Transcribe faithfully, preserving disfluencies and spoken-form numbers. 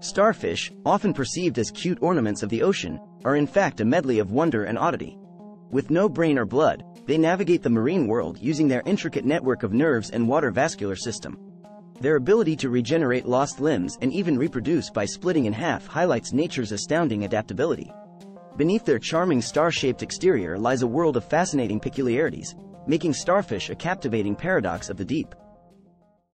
Starfish, often perceived as cute ornaments of the ocean, are in fact a medley of wonder and oddity. With no brain or blood, they navigate the marine world using their intricate network of nerves and water vascular system. Their ability to regenerate lost limbs and even reproduce by splitting in half highlights nature's astounding adaptability. Beneath their charming star-shaped exterior lies a world of fascinating peculiarities, making starfish a captivating paradox of the deep.